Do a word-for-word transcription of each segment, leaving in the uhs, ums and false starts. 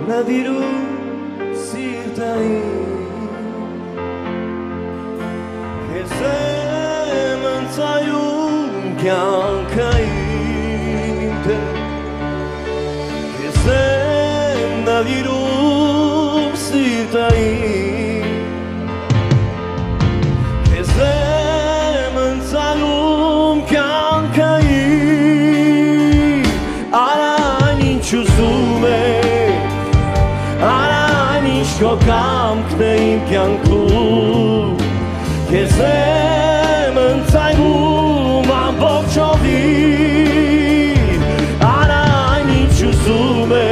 նվիրում սիրտային Քեզ եմ ընծայում կյանքային Քեզ եմ նվիրում սիրտային Քեզ եմ ընծայում կյանքային Արան ինչ ուզում է Արան ինչ քո կամքն է իմ կյանքում Քեզ եմ ընծայում ամբողջովին Արան ինչ ուզում է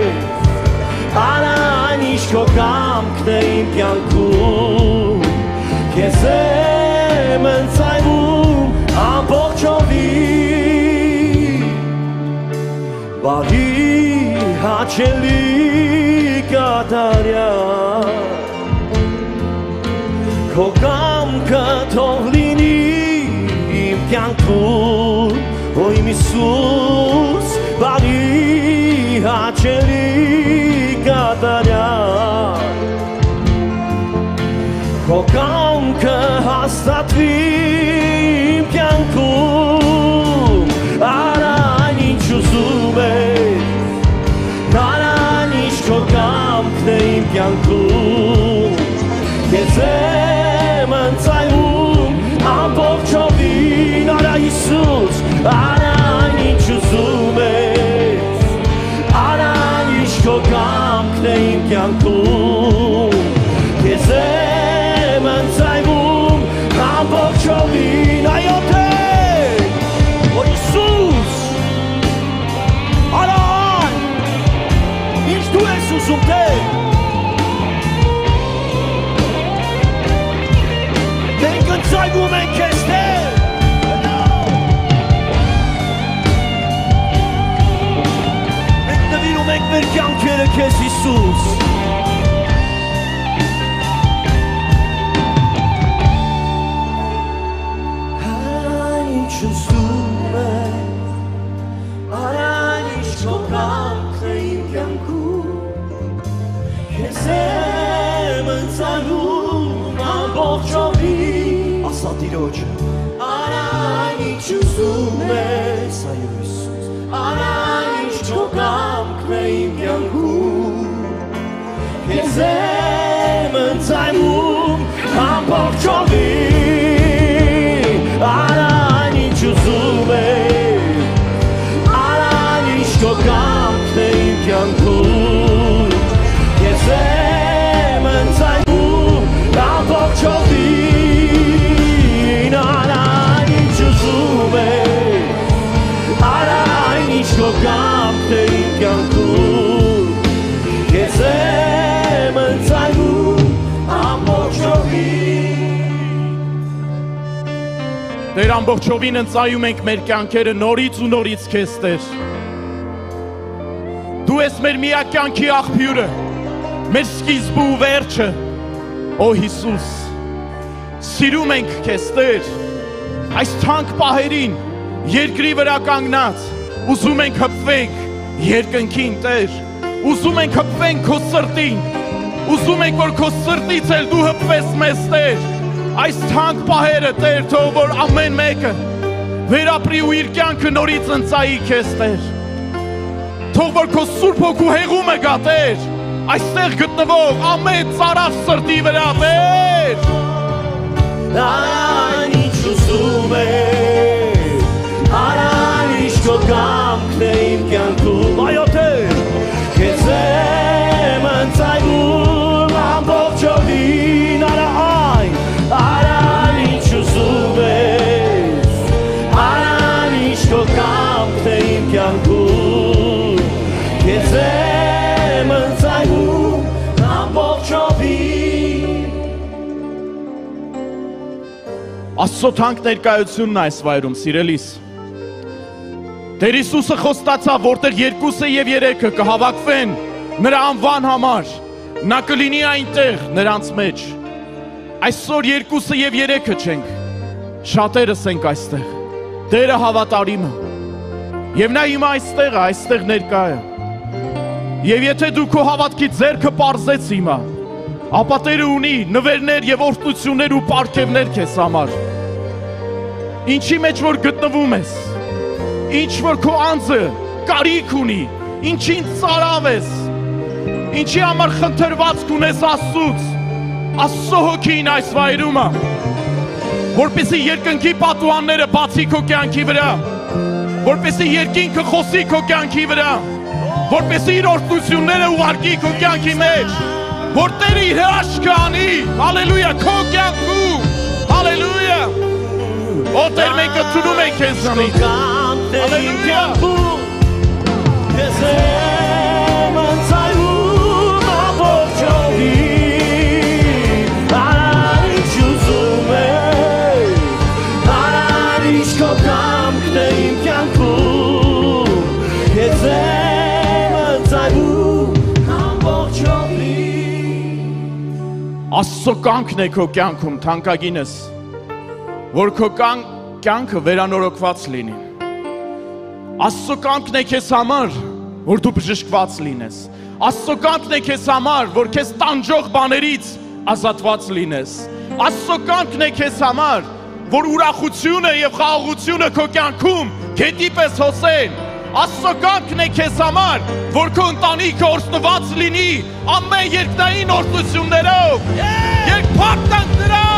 Արան ինչ քո կամքն է իմ կյանքում Քեզ եմ ընծայում ամբողջովին Բարի հաճելի կատարյալ Քո կամքը թող լինի իմ կյանքում Ո իմ Հիսուս բարի հաճելի կատարյալ Քո կամքը հաստատվի իմ կյանքում Արան ինչ ուզում է Արան ինչ քո կամքն է իմ կյանքում Քեզ եմ ընծայում ամբողջովին Արա Հիսուս Արան ինչ ուզում է Արան ինչ քո կամքն է իմ կյանքում Քեզ եմ ընծայում ամբողջովին Այո թե Ո Հիսուս Արան Ինչ դու ես ուզում թե Մենք ընծայվում ենք քեզ թե Մենք նվիրում ենք մեր կյանքերը քեզ Հիսուս Արան ինչ ուզում է Արան ինչ քո կամքն է իմ կյանքում Քեզ եմ ընծայում ամբողջովին Ասա Տիրոջը Արան ինչ ուզում ես Այո Հիսուս Արան ինչ քո կամքն է իմ կյանքում Քեզ եմ ընծայում ամբողջովին Արան ինչ ուզում ես Արան ինչ քո կամքն է իմ կյանքում Քեզ եմ ընծայում ամբողջովին Արան ինչ ուզում ես Արան ինչ քո կամքն է իմ կյանքում Քեզ եմ ընծայում ամբողջովին Տեր ամբողջովին ընծայում ենք մեր կյանքերը նորից ու նորից քեզ Տեր Դու ես մեր միակ կյանքի աղբյուրը մեր սկիզբը ու վերջը Ո Հիսուս Սիրում ենք քեզ Տեր Այս թանկ պահերին երկրի վրա կանգնած Ուզում ենք հպվենք երկնքին Տեր Ուզում ենք հպվենք քո սրտին Ուզում ենք որ քո սրտից էլ դու հպվես մեզ Տեր Այս թանկ պահերը Տեր թող որ ամեն մեկը վերապրի ու իր կյանքը նորից ընծայի քեզ Տեր Թող որ քո Սուրբ Հոգու հեղումը գա Տեր Այստեղ գտնվող ամեն ծարավ սրտի վրա Տեր Արան ինչ ուզում է Արան ինչ քո կամքն է իմ կյանքում Այո թե Քեզ եմ ընծայում ամբողջովին Արա այ Արան ինչ ուզում ես Արան ինչ քո կամքն է իմ կյանքում Քեզ եմ ընծայում ամբողջովին Աստծո թանկ ներկայությունն այս վայրում, սիրելիս Տեր Հիսուսը խոստացավ, որտեղ երկուսը և երեքը կհավաքվեն նրա անվան համար, նա կլինի այնտեղ նրանց մեջ Այսօր երկուսը և երեքը չենք, շատերս ենք այստեղ Տերը հավատարիմը Եվ նա հիմա այստեղ է, այստեղ ներկա է Եվ եթե դու քո հավատքի ձեռքը պարզեց հիմա, ապա Տերը ունի նվերներ եւ օրհնություններ ու պարգևներ քեզ համար։ Ինչի մեջ որ գտնվում ես, ինչ որ քո անձը կարիք ունի, ինչին ծարավ ես, ինչի համար խնդրվածք ունես Աստծուց, Աստծո հոգին այս վայրում է, որպեսզի երկնքի պատուհանները բացի քո կյանքի վրա, որպեսզի երկինքը խոսի քո կյանքի վրա, որպեսզի իր օրհնությունները ուղարկի քո կյանքի մեջ, որ Տերը իր հրաշքը անի, հալելույա, քո կյանքում, հալելույա, Ո Տեր մենք ընդունում ենք քեզանից, հալելույա, քեզ եմ ընծայում ամբողջովի, արարիչ ուզում է, արարիչ քո կամքն է իմ կյանքում, քեզ եմ ընծայում ամբողջովի։ Աստծո կամքն է քո կյանքում, թանկագինս, որ քո կյանքը վերանորոգված լինի։ Աստծո կամքն է քեզ համար, որ դու բժշկված լինես։ Աստծո կամքն է քեզ համար, որ քեզ տանջող բաներից ազատված լինես։ Աստծո կամքն է քեզ համար, որ ուրախությունը եւ խաղաղությունը քո կյանքում գետի պես հոսեն։ Աստծո կամքն է քեզ համար, որ քո ընտանիքը օրհնված լինի ամեն երկնային օրհնություններով։ Երբ փառք տանք նրան,